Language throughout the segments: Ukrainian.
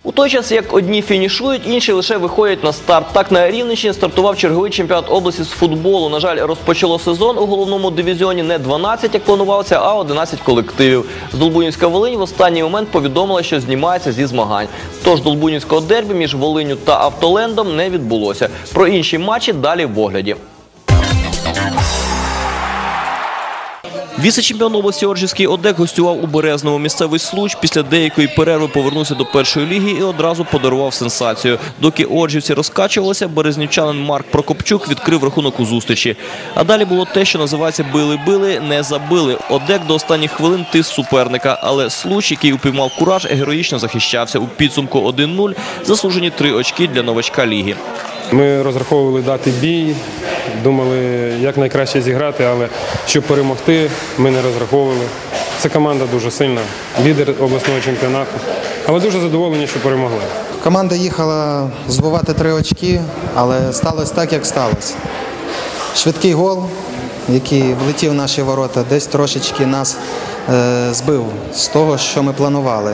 У той час, як одні фінішують, інші лише виходять на старт. Так на Рівненщині стартував черговий чемпіонат області з футболу. На жаль, розпочало сезон у головному дивізіоні не 12, як планувалося, а 11 колективів. Здолбунівська Волинь в останній момент повідомила, що знімається зі змагань. Тож Здолбунівського дербі між Волинню та Автолендом не відбулося. Про інші матчі далі в огляді. Віце-чемпіон області Оржівський ОДЕК гостював у Березному. Місцевий Случ після деякої перерви повернувся до першої ліги і одразу подарував сенсацію. Доки оржівці розкачувалися, березнівчанин Марк Прокопчук відкрив рахунок у зустрічі. А далі було те, що називається «били-били, не забили». ОДЕК до останніх хвилин тис суперника, але Случ, який упіймав кураж, героїчно захищався. У підсумку 1-0 заслужені 3 очки для новачка ліги. Ми розраховували дати бій, думали, як найкраще зіграти, але щоб перемогти, ми не розраховували. Це команда дуже сильна, лідер обласного чемпіонату, але дуже задоволені, що перемогли. Команда їхала здобувати 3 очки, але сталося так, як сталося. Швидкий гол, який влетів в наші ворота, десь трошечки нас збив з того, що ми планували.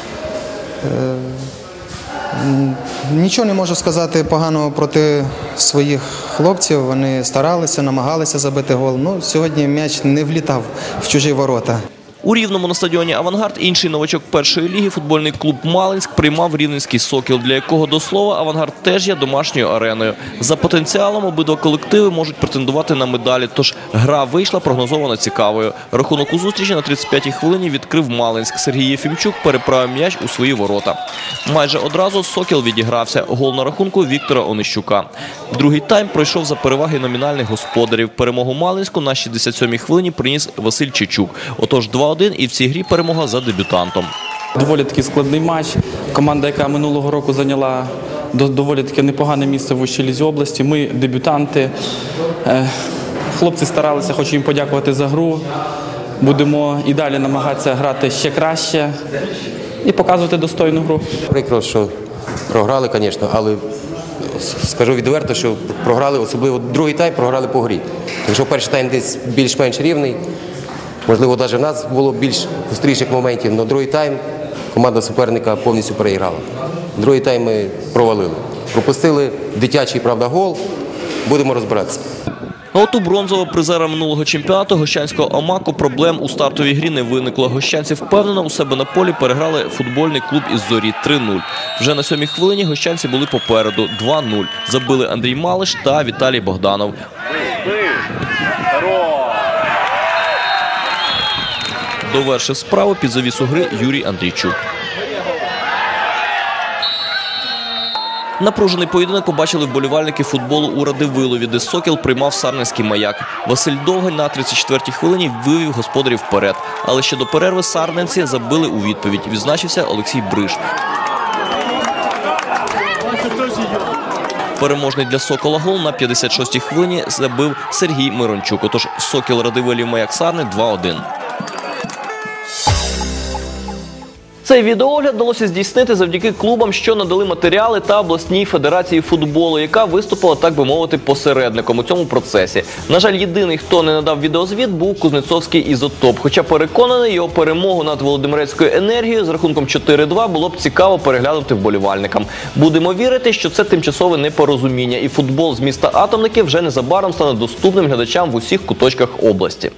Нічого не можу сказати поганого проти своїх хлопців. Вони старалися, намагалися забити гол. Сьогодні м'яч не влітав в чужі ворота. У Рівному на стадіоні «Авангард» інший новачок першої ліги, футбольний клуб «Малинськ», приймав рівненський «Сокіл», для якого, до слова, «Авангард» теж є домашньою ареною. За потенціалом обидва колективи можуть претендувати на медалі, тож гра вийшла прогнозовано цікавою. Рахунок у зустрічі на 35-й хвилині відкрив «Малинськ». Сергій Єфімчук переправив м'яч у свої ворота. Майже одразу «Сокіл» відігрався. Гол на рахунку Віктора Онищука. Другий тайм пройшов за переваги номінальних господарів. Перемогу «Малинську» на 67-й хвилині приніс Василь Чичук. Отож 2-1 і в цій грі перемога за дебютантом. Доволі таки складний матч. Команда, яка минулого року зайняла доволі таки непогане місце в вищій лізі області. Ми дебютанти. Хлопці старалися, хочу їм подякувати за гру. Будемо і далі намагатися грати ще краще і показувати достойну гру. Прикро, що програли, звісно, але скажу відверто, що програли, особливо другий тайм, програли по грі. Якщо перший тайм десь більш-менш рівний, можливо, навіть в нас було більш гостріших моментів, але другий тайм команда суперника повністю переіграла. Другий тайм ми провалили. Пропустили дитячий, правда, гол. Будемо розбиратися. А от у бронзового призера минулого чемпіонату гощанського «Амако» проблем у стартовій грі не виникло. Гощанці впевнено у себе на полі переграли футбольний клуб із «Зорі» 3-0. Вже на 7-й хвилині гощанці були попереду 2-0. Забили Андрій Малиш та Віталій Богданов. Довершив справу під завісу гри Юрій Андрійчук. Напружений поєдинок побачили вболівальники футболу у Радивилові, де «Сокіл» приймав сарненський «Маяк». Василь Довгань на 34-й хвилині вивів господарів вперед. Але ще до перерви сарненці забили у відповідь. Відзначився Олексій Бриш. Переможний для «Сокола» гол на 56-й хвилині забив Сергій Мирончук. Отож «Сокіл» Радивилів «Маяк» Сарни 2-1. Цей відеоогляд вдалося здійснити завдяки клубам, що надали матеріали, та обласній федерації футболу, яка виступила, так би мовити, посередником у цьому процесі. На жаль, єдиний, хто не надав відеозвіт, був Кузнецовський «Ізотоп». Хоча переконаний, його перемогу над Володимирецькою «Енергією» з рахунком 4-2 було б цікаво переглянути вболівальникам. Будемо вірити, що це тимчасове непорозуміння, і футбол з міста Атомники вже незабаром стане доступним глядачам в усіх куточках області.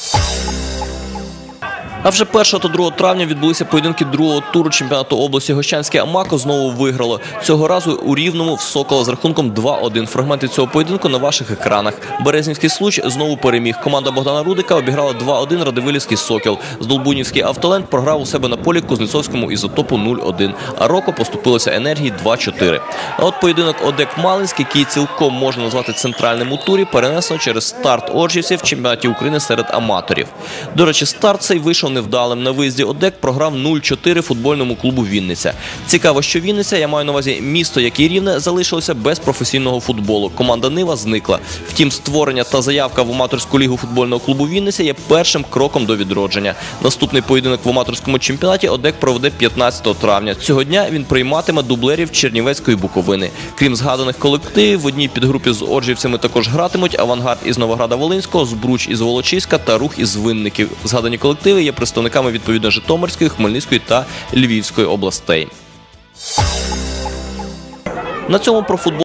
А вже 1 та 2 травня відбулися поєдинки другого туру чемпіонату області. Гощанське «Амако» знову виграло. Цього разу у Рівному в «Сокола» з рахунком 2-1. Фрагменти цього поєдинку на ваших екранах. Березнівський «Случ» знову переміг. Команда Богдана Рудика обіграла 2-1 Радивилівський «Сокіл». Здолбунівський «Автоленд» програв у себе на полі Кузнецовському «Ізотопу» 0-1. А «Роко» поступилося «Енергії» 2-4. А от поєдинок ОДЕК-Малинськ, який цілком можна назвати центральним у турі, перенесено через старт оржівців в чемпіонаті України серед аматорів. До речі, старт цей вийшов невдалим. На виїзді ОДЕК програв 0-4 футбольному клубу «Вінниця». Цікаво, що Вінниця, я маю на увазі місто, як і Рівне, залишилося без професійного футболу. Команда «Нива» зникла. Втім, створення та заявка в аматорську лігу футбольного клубу «Вінниця» є першим кроком до відродження. Наступний поєдинок в аматорському чемпіонаті ОДЕК проведе 15 травня. Цього дня він прийматиме дублерів Чернівецької Буковини. Крім згаданих колективів, в одній підгрупі з оржівцями також гратимуть «Авангард» із Новограда-Волинського, «Збруч» із Волочиська та «Рух» із Винників. Згадані колективи є представниками відповідно Житомирської, Хмельницької та Львівської областей. На цьому про футбол